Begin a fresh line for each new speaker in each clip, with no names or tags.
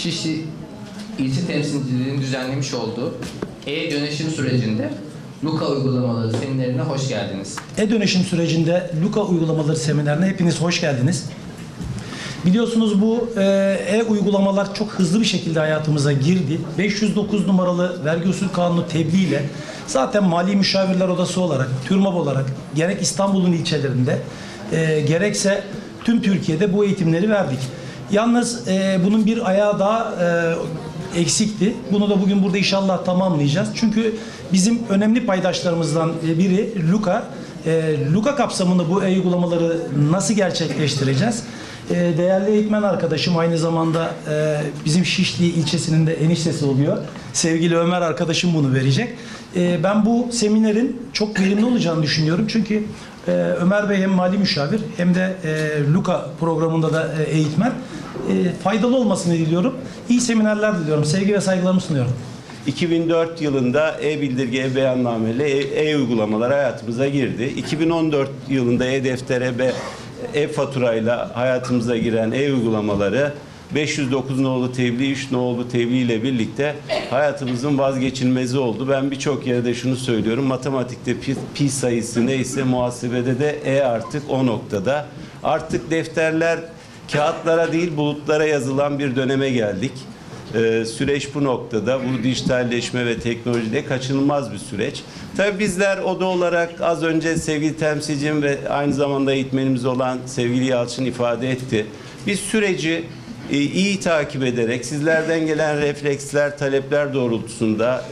Şişli İlçe Temsilciliğinin düzenlemiş olduğu e-dönüşüm sürecinde Luka uygulamaları seminerine hoş geldiniz.
E-dönüşüm sürecinde Luka uygulamaları seminerine hepiniz hoş geldiniz. Biliyorsunuz bu e-uygulamalar çok hızlı bir şekilde hayatımıza girdi. 509 numaralı vergi usul kanunu tebliğ ile zaten Mali Müşavirler Odası olarak, TÜRMAB olarak gerek İstanbul'un ilçelerinde gerekse tüm Türkiye'de bu eğitimleri verdik. Yalnız bunun bir ayağı daha eksikti. Bunu da bugün burada inşallah tamamlayacağız. Çünkü bizim önemli paydaşlarımızdan biri Luka. Luka kapsamında bu uygulamaları nasıl gerçekleştireceğiz? Değerli eğitmen arkadaşım, aynı zamanda bizim Şişli ilçesinin de eniştesi oluyor. Sevgili Ömer arkadaşım bunu verecek. Ben bu seminerin çok verimli olacağını düşünüyorum. Çünkü Ömer Bey hem mali müşavir hem de Luka programında da eğitmen. Faydalı olmasını diliyorum. İyi seminerler diliyorum. Sevgi ve saygılarımı sunuyorum.
2004 yılında e-bildirge, e-beyanname ile e-uygulamalar hayatımıza girdi. 2014 yılında e-deftere, e-faturayla hayatımıza giren e-uygulamaları 509 nolu tebliğ, 3 nolu tebliğ ile birlikte hayatımızın vazgeçilmezi oldu. Ben birçok yerde şunu söylüyorum. Matematikte pi sayısı neyse muhasebede de artık o noktada. Artık defterler kağıtlara değil bulutlara yazılan bir döneme geldik. Süreç bu noktada. Bu dijitalleşme ve teknolojide kaçınılmaz bir süreç. Tabii bizler oda olarak az önce sevgili temsilcim ve aynı zamanda eğitmenimiz olan sevgili Yalçın ifade etti. Biz süreci iyi takip ederek sizlerden gelen refleksler, talepler doğrultusunda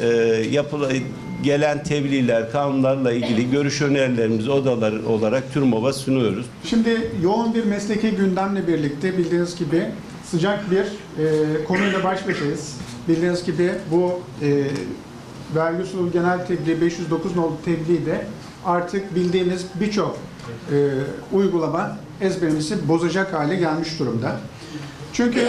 gelen tebliğler, kanunlarla ilgili görüş önerilerimizi odalar olarak TÜRMAB'a sunuyoruz.
Şimdi yoğun bir mesleki gündemle birlikte bildiğiniz gibi sıcak bir konuyla baş başayız. Bildiğiniz gibi bu vergi usulü genel tebliğ 509 nolu tebliğ de artık bildiğimiz birçok uygulama ezberimizi bozacak hale gelmiş durumda. Çünkü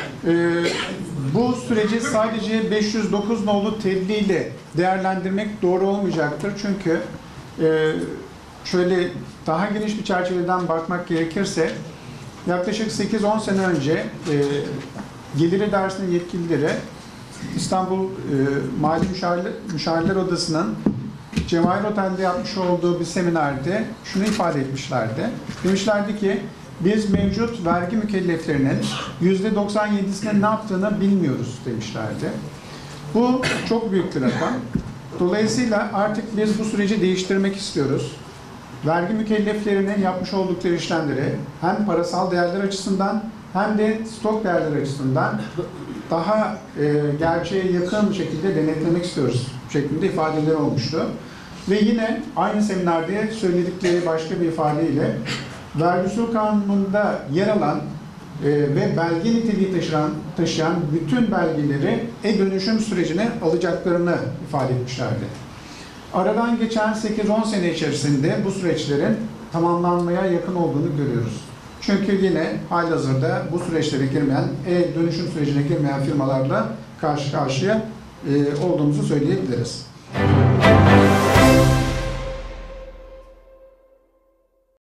bu süreci sadece 509 nolu tebliğ ile değerlendirmek doğru olmayacaktır. Çünkü şöyle daha geniş bir çerçeveden bakmak gerekirse yaklaşık 8-10 sene önce Gelir İdaresi'nin yetkilileri İstanbul Mali Müşavirler Odası'nın Cevahir Otel'de yapmış olduğu bir seminerde şunu ifade etmişlerdi. Demişlerdi ki biz mevcut vergi mükelleflerinin %97'sinin ne yaptığını bilmiyoruz demişlerdi. Bu çok büyük bir rakam. Dolayısıyla artık biz bu süreci değiştirmek istiyoruz. Vergi mükelleflerinin yapmış oldukları işlemleri hem parasal değerler açısından hem de stok değerler açısından daha gerçeğe yakın şekilde denetlemek istiyoruz şeklinde ifadeler olmuştu. Ve yine aynı seminerde söyledikleri başka bir ifadeyle vergi usul kanununda yer alan ve belge niteliği taşıyan bütün belgeleri e-dönüşüm sürecine alacaklarını ifade etmişlerdi. Aradan geçen 8-10 sene içerisinde bu süreçlerin tamamlanmaya yakın olduğunu görüyoruz. Çünkü yine halihazırda bu süreçlere girmeyen, dönüşüm sürecine girmeyen firmalarla karşı karşıya olduğumuzu söyleyebiliriz.